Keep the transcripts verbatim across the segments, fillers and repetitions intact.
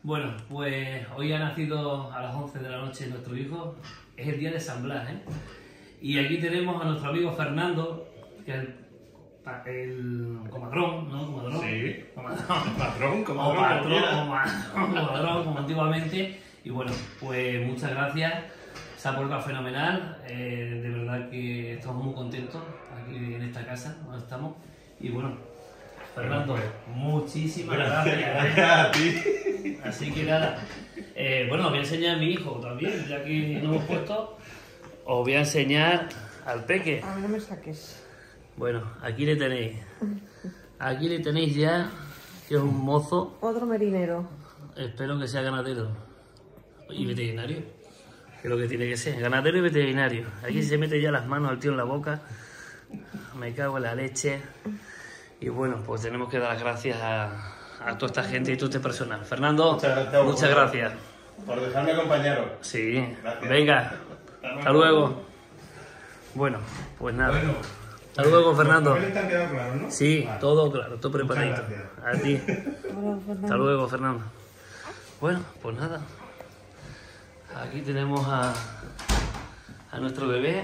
Bueno, pues hoy ha nacido a las once de la noche nuestro hijo. Es el día de San Blas, ¿eh? Y aquí tenemos a nuestro amigo Fernando, que es el, el comadrón, ¿no? Comadrón. Sí. Comadrón. Patrón, O comadrón. patrón, comadrón, comadrón, como antiguamente. Y bueno, pues muchas gracias. Se ha portado fenomenal. Eh, de verdad que estamos muy contentos aquí en esta casa donde estamos. Y bueno, Fernando, Bueno, muchísimas Gracias, gracias. gracias a ti. Así que nada, eh, bueno, os voy a enseñar a mi hijo también, ya que nos hemos puesto. Os voy a enseñar al peque. A ver, no me saques. Bueno, aquí le tenéis. Aquí le tenéis ya, que es un mozo. Otro merinero. Espero que sea ganadero y veterinario, que es lo que tiene que ser, ganadero y veterinario. Aquí se mete ya las manos al tío en la boca. Me cago en la leche. Y bueno, pues tenemos que dar las gracias a, a toda esta gente y todo este personal. Fernando, Muchas gracias, muchas gracias. Por dejarme acompañaros. Sí, Gracias. venga, hasta luego. Bueno, pues nada. Bueno, Hasta luego, Fernando. los papeles te han quedado claros, ¿no? Sí, Vale. todo claro, todo preparadito. Muchas A ti. Ahora, Fernando. Hasta luego, Fernando. Bueno, pues nada. Aquí tenemos a, a nuestro bebé.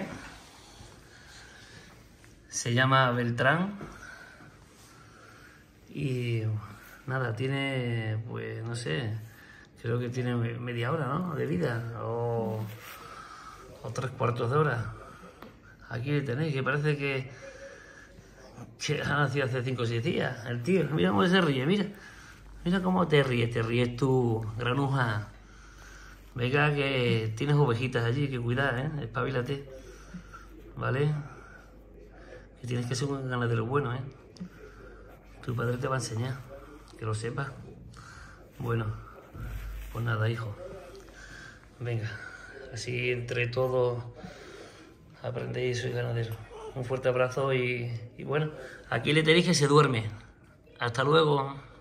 Se llama Beltrán. Y nada, tiene, pues no sé, creo que tiene media hora, ¿no? De vida. O, o tres cuartos de hora. Aquí le tenéis, que parece que, que ha nacido hace cinco o seis días. El tío, mira cómo se ríe, mira. Mira cómo te ríes, te ríes tú, granuja. Venga, que tienes ovejitas allí, que cuidar, ¿eh? Espabilate. ¿Vale? Que tienes que ser un ganadero bueno, ¿eh? Tu padre te va a enseñar, que lo sepas. Bueno, pues nada, hijo. Venga, así entre todos aprendéis y soy ganadero. Un fuerte abrazo y, y bueno, aquí le tenéis que se duerme. Hasta luego.